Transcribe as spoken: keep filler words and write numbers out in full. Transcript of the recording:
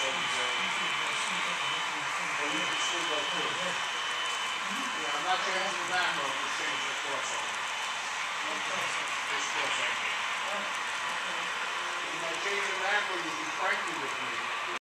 you can still go through. Yeah, I'm not changing the back, I'm just changing the crossover. This crossover. If I change the back, you'll be frightened with me.